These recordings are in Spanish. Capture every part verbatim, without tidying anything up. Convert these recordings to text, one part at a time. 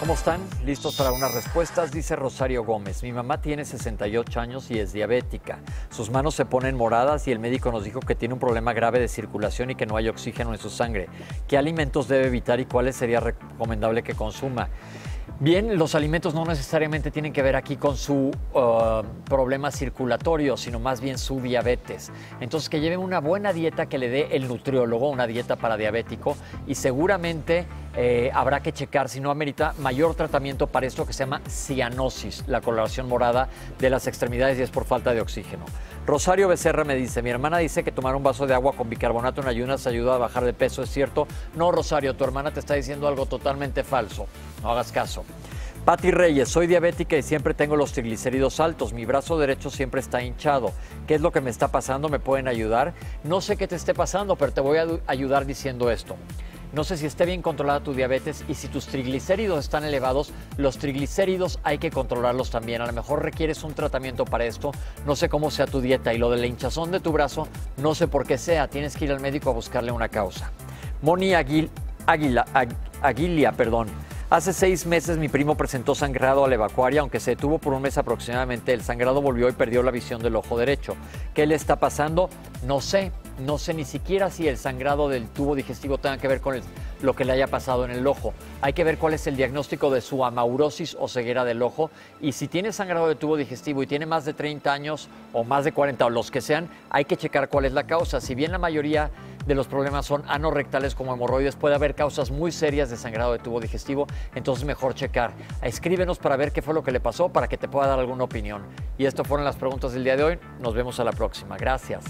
¿Cómo están? ¿Listos para unas respuestas? Dice Rosario Gómez. Mi mamá tiene sesenta y ocho años y es diabética. Sus manos se ponen moradas y el médico nos dijo que tiene un problema grave de circulación y que no hay oxígeno en su sangre. ¿Qué alimentos debe evitar y cuáles sería recomendable que consuma? Bien, los alimentos no necesariamente tienen que ver aquí con su uh, problema circulatorio, sino más bien su diabetes. Entonces, que lleven una buena dieta que le dé el nutriólogo, una dieta para diabético, y seguramente eh, habrá que checar si no amerita mayor tratamiento para esto que se llama cianosis, la coloración morada de las extremidades, y es por falta de oxígeno. Rosario Becerra me dice, mi hermana dice que tomar un vaso de agua con bicarbonato en ayunas ayuda a bajar de peso, ¿es cierto? No, Rosario, tu hermana te está diciendo algo totalmente falso. No hagas caso. Pati Reyes, soy diabética y siempre tengo los triglicéridos altos. Mi brazo derecho siempre está hinchado. ¿Qué es lo que me está pasando? ¿Me pueden ayudar? No sé qué te esté pasando, pero te voy a ayudar diciendo esto. No sé si esté bien controlada tu diabetes y si tus triglicéridos están elevados, los triglicéridos hay que controlarlos también. A lo mejor requieres un tratamiento para esto. No sé cómo sea tu dieta y lo de la hinchazón de tu brazo, no sé por qué sea. Tienes que ir al médico a buscarle una causa. Moni Aguil, Aguila, Agu, Aguilia, perdón. Hace seis meses mi primo presentó sangrado al evacuar y aunque se detuvo por un mes aproximadamente, el sangrado volvió y perdió la visión del ojo derecho. ¿Qué le está pasando? No sé, no sé ni siquiera si el sangrado del tubo digestivo tenga que ver con el, lo que le haya pasado en el ojo. Hay que ver cuál es el diagnóstico de su amaurosis o ceguera del ojo, y si tiene sangrado del tubo digestivo y tiene más de treinta años o más de cuarenta o los que sean, hay que checar cuál es la causa. Si bien la mayoría de los problemas son anorrectales como hemorroides, puede haber causas muy serias de sangrado de tubo digestivo, entonces mejor checar. Escríbenos para ver qué fue lo que le pasó, para que te pueda dar alguna opinión. Y estas fueron las preguntas del día de hoy. Nos vemos a la próxima. Gracias.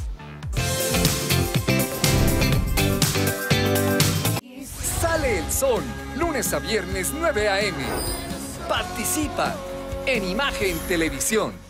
Sale el sol, lunes a viernes nueve a eme. Participa en Imagen Televisión.